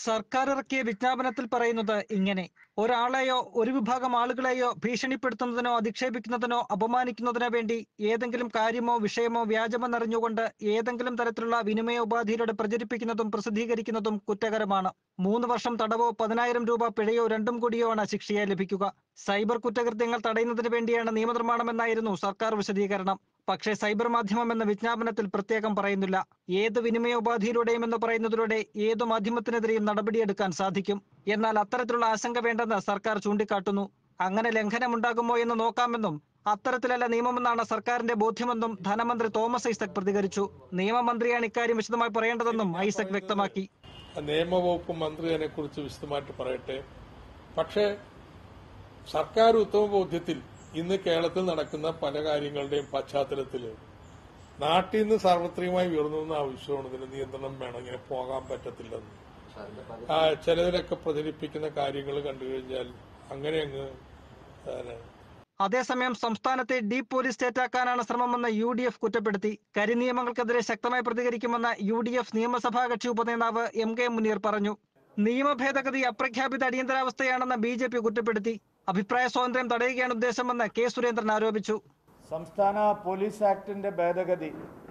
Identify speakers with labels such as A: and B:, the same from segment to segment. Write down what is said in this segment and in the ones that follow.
A: സർക്കാർ ഇറക്കിയ വിജ്ഞാപനത്തിൽ പറയുന്നത് ഇങ്ങനെ: ഒരാളെയോ ഒരു വിഭാഗം ആളുകളെയോ ഭീഷണിപ്പെടുത്തുന്നതിനോ അധിക്ഷേപിക്കുന്നതിനോ അപമാനിക്കുന്നതിനോ വേണ്ടി ഏതെങ്കിലും കാര്യമോ വിഷയമോ വ്യാജമെന്നറിഞ്ഞുകൊണ്ട് ഏതെങ്കിലും തരത്തിലുള്ള വിനിമയോപാധിയിലൂടെ പ്രചരിപ്പിക്കുന്നതും പ്രസിദ്ധീകരിക്കുന്നതും കുറ്റകരമാണ്. 3 വർഷം തടവോ 10,000 രൂപ പിഴയോ രണ്ടും കൂടിയോ ആണ് ശിക്ഷയായി ലഭിക്കുക. സൈബർ കുറ്റകൃത്യങ്ങൾ തടയുന്നതിന് വേണ്ടിയാണ് നിയമനിർമ്മാണമെന്നായിരുന്നു സർക്കാർ വിശദീകരണം. പക്ഷേ സൈബർ മാധ്യമം എന്ന വിജ്ഞാപനത്തിൽ പ്രത്യേകം പറയുന്നില്ല. ഏത് വിനിമയോപാധിയിലൂടെയും എന്ന് പറയുന്നതിലൂടെ ഏതു മാധ്യമത്തിനെതിരെയും നടപടിയെടുക്കാൻ സാധിക്കും. എന്നാൽ അത്തരത്തിലുള്ള ആശങ്ക വേണ്ടെന്ന് സർക്കാർ ചൂണ്ടിക്കാട്ടുന്നു. അങ്ങനെ ലംഘനമുണ്ടാകുമോ എന്ന് നോക്കാമെന്നും അത്തരത്തിലല്ല നിയമമെന്നാണ് സർക്കാരിന്റെ ബോധ്യമെന്നും ധനമന്ത്രി തോമസ് ഐസക് പ്രതികരിച്ചു. നിയമമന്ത്രിയാണ് ഇക്കാര്യം വിശദമായി പറയേണ്ടതെന്നും ഐസക് വ്യക്തമാക്കി.
B: നിയമവകുപ്പ് മന്ത്രി അതിനെക്കുറിച്ച് വിശദമായിട്ട് പറയട്ടെ. പക്ഷേ സർക്കാർ ഉത്തമ ബോധ്യത്തിൽ ഇന്ന് കേരളത്തിൽ നടക്കുന്ന പല കാര്യങ്ങളുടെയും പശ്ചാത്തലത്തിൽ നാട്ടിൽ നിന്ന് സാർവത്രികമായി ഉയർന്നുവന്ന ആവശ്യമാണ് ഇതിന് നിയന്ത്രണം വേണം, ഇങ്ങനെ പോകാൻ പറ്റത്തില്ലെന്ന്. ചിലതിലൊക്കെ പ്രചരിപ്പിക്കുന്ന കാര്യങ്ങൾ കണ്ടു കഴിഞ്ഞാൽ അങ്ങനെ അങ്ങ്.
A: അതേസമയം സംസ്ഥാനത്തെ ഡീപ് പോലീസ് സ്റ്റേറ്റാക്കാനാണ് ശ്രമമെന്ന് UDF കുറ്റപ്പെടുത്തി. കരിനിയമങ്ങൾക്കെതിരെ ശക്തമായി പ്രതികരിക്കുമെന്ന് UDF നിയമസഭാ കക്ഷി ഉപനേതാവ് MK മുനീർ പറഞ്ഞു. നിയമ ഭേദഗതി അപ്രഖ്യാപിത അടിയന്തരാവസ്ഥയാണെന്ന് BJP കുറ്റപ്പെടുത്തി. അഭിപ്രായ സ്വാതന്ത്ര്യം തടയുകയാണ് ഉദ്ദേശമെന്ന് K സുരേന്ദ്രൻ ആരോപിച്ചു.
C: സംസ്ഥാന പോലീസ് ആക്ടിന്റെ ഭേദഗതി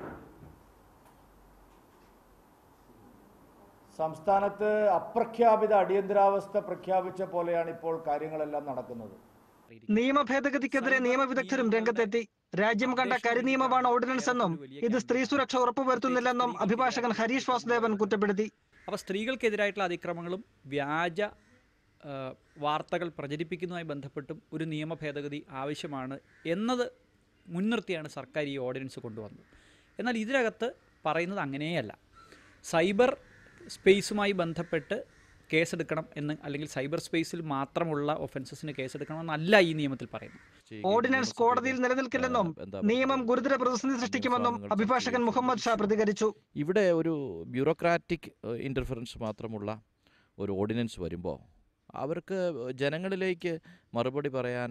C: സംസ്ഥാനത്ത് അപ്രഖ്യാപിത അടിയന്തരാവസ്ഥ പ്രഖ്യാപിച്ച പോലെയാണ് ഇപ്പോൾ കാര്യങ്ങളെല്ലാം നടക്കുന്നത്.
A: നിയമ ഭേദഗതിക്കെതിരെ നിയമവിദഗ്ധരും രംഗത്തെത്തി. രാജ്യം കണ്ട കരിനിയമമാണ് ഓർഡിനൻസ് എന്നും ഇത് സ്ത്രീ സുരക്ഷ ഉറപ്പുവരുത്തുന്നില്ലെന്നും അഭിഭാഷകൻ ഹരീഷ് വാസുദേവൻ കുറ്റപ്പെടുത്തി.
D: അപ്പോൾ സ്ത്രീകൾക്കെതിരായിട്ടുള്ള അതിക്രമങ്ങളും വ്യാജ വാർത്തകൾ പ്രചരിപ്പിക്കുന്നതുമായി ബന്ധപ്പെട്ടും ഒരു നിയമ ഭേദഗതി ആവശ്യമാണ് എന്നത് മുൻനിർത്തിയാണ് സർക്കാർ ഈ ഓർഡിനൻസ് കൊണ്ടുവന്നത്. എന്നാൽ ഇതിനകത്ത് പറയുന്നത് അങ്ങനെയല്ല. സൈബർ സ്പേസുമായി ബന്ധപ്പെട്ട് കേസെടുക്കണം എന്ന്, അല്ലെങ്കിൽ സൈബർ സ്പേസിൽ മാത്രമുള്ള ഒഫൻസസിന് കേസെടുക്കണമെന്നല്ല ഈ നിയമത്തിൽ പറയുന്നത്.
A: ഓർഡിനൻസ് കോടതിയിൽ നിലനിൽക്കില്ലെന്നും നിയമം ഗുരുതര പ്രതിസന്ധി സൃഷ്ടിക്കുമെന്നും അഭിഭാഷകൻ മുഹമ്മദ് ഷാ പ്രതികരിച്ചു.
E: ഇവിടെ ഒരു ബ്യൂറോക്രാറ്റിക് ഇന്റർഫറൻസ് മാത്രമുള്ള ഒരു ഓർഡിനൻസ് വരുമ്പോൾ അവർക്ക് ജനങ്ങളിലേക്ക് മറുപടി പറയാൻ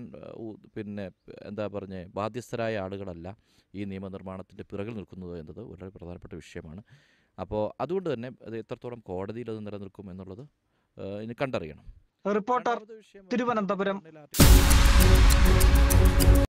E: ബാധ്യസ്ഥരായ ആളുകളല്ല ഈ നിയമനിർമ്മാണത്തിൻ്റെ പിറകിൽ നിൽക്കുന്നത് എന്നത് വളരെ പ്രധാനപ്പെട്ട വിഷയമാണ്. അപ്പോൾ അതുകൊണ്ട് തന്നെ അത് എത്രത്തോളം കോടതിയിൽ അത് നിലനിൽക്കും എന്നുള്ളത് ഇനി കണ്ടറിയണം.
A: റിപ്പോർട്ടർ, തിരുവനന്തപുരം.